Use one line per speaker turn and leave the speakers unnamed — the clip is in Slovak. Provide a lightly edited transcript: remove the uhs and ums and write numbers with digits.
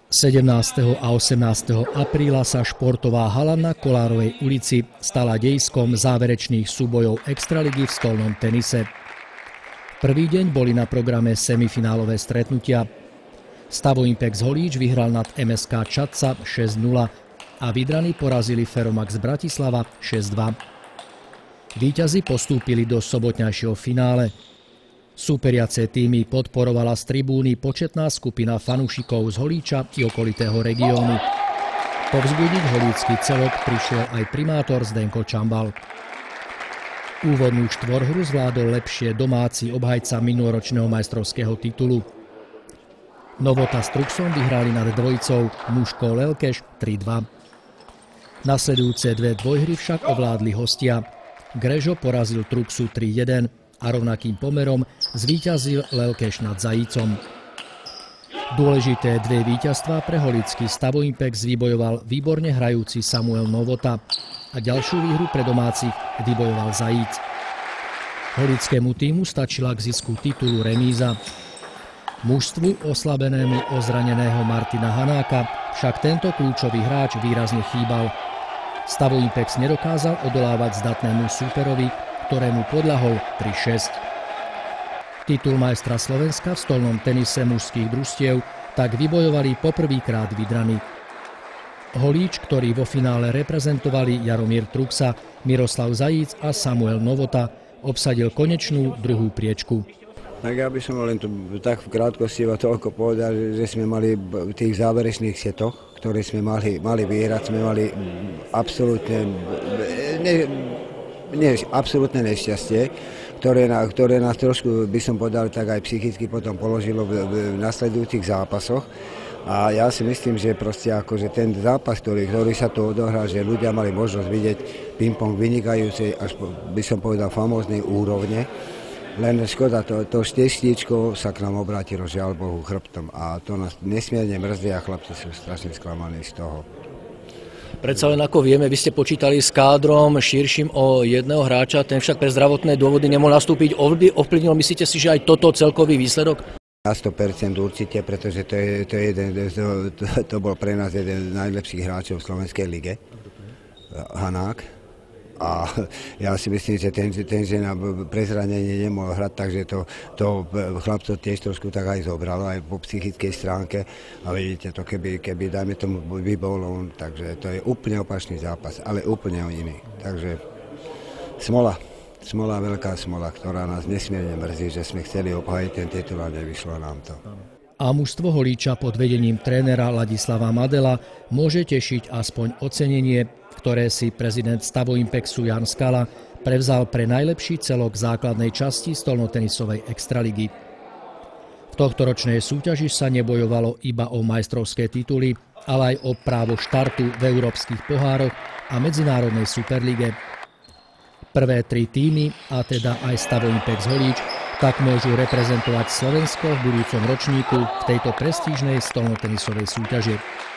17. a 18. apríla sa športová hala na Kolárovej ulici stala dejiskom záverečných súbojov Extraligy v stolnom tenise. Prvý deň boli na programe semifinálové stretnutia. Stavo Impex Holíč vyhral nad MSK Čadca 6-0 a Vydrany porazili Feromax Bratislava 6-2. Víťazi postúpili do sobotňajšieho finále. Súperiace týmy podporovala z tribúny početná skupina fanúšikov z Holíča i okolitého regiónu. Povzbudiť holícky celok prišiel aj primátor Zdenko Čambal. Úvodnú štvorhru zvládol lepšie domáci obhajca minuloročného majstrovského titulu. Novota s Truxom vyhrali nad dvojicou Muško Lelkeš 3-2. Nasledujúce dve dvojhry však ovládli hostia. Grežo porazil Truxu 3-1 a rovnakým pomerom zvíťazil Lelkeš nad Zajícom. Dôležité dve víťazstvá pre holický Stavo Impex vybojoval výborne hrajúci Samuel Novota a ďalšiu výhru pre domácich vybojoval Zajíc. Holickému týmu stačila k zisku titulu remíza. Mužstvu oslabenému o zraneného Martina Hanáka však tento kľúčový hráč výrazne chýbal. Stavo Impex nedokázal odolávať zdatnému súperovi, ktorému podľahol 3-6. Titul majstra Slovenska v stolnom tenise mužských družstiev tak vybojovali poprvýkrát Vydrany. Holíč, ktorý vo finále reprezentovali Jaromír Truxa, Miroslav Zajíc a Samuel Novota, obsadil konečnú druhú priečku.
Tak ja by som len tu tak v krátkosti toľko povedal, že sme mali v tých záverečných setoch, ktoré sme mali vyhrať, sme mali absolútne nešťastie, ktoré nás trošku, by som povedal, tak aj psychicky potom položilo v nasledujúcich zápasoch. A ja si myslím, že proste akože ten zápas, ktorý sa tu odohral, že ľudia mali možnosť vidieť ping-pong vynikajúcej, až by som povedal famóznej úrovne. Len škoda, to štiečníčko sa k nám obrátilo, žiaľ Bohu, chrbtom. A to nás nesmierne mrzí a chlapci sú strašne sklamaní z toho.
Predsa len ako vieme, vy ste počítali s kádrom širším o jedného hráča, ten však pre zdravotné dôvody nemohol nastúpiť. Ovplyvnilo, myslíte si, že aj toto celkový výsledok?
Na 100% určite, pretože to bol pre nás jeden z najlepších hráčov v Slovenskej lige, Hanák. A ja si myslím, že ten žena pre zranenie nemohol hrať, takže to chlapcov tiež trošku tak aj zobralo, aj po psychickej stránke. A vidíte to, keby dajme tomu vybol on, takže to je úplne opačný zápas, ale úplne iný. Takže smola, veľká smola, ktorá nás nesmierne mrzí, že sme chceli obhájiť ten titul a nevyšlo nám to.
A mužstvo Holíča pod vedením trénera Ladislava Madela môže tešiť aspoň ocenenie, ktoré si prezident Stavo Impexu Jan Skala prevzal pre najlepší celok základnej časti stolnotenisovej extraligy. V tohtoročnej súťaži sa nebojovalo iba o majstrovské tituly, ale aj o právo štartu v európskych pohároch a medzinárodnej superlige. Prvé tri týmy, a teda aj Stavo Impex Holíč, tak môžu reprezentovať Slovensko v budúcom ročníku v tejto prestížnej stolnotenisovej súťaži.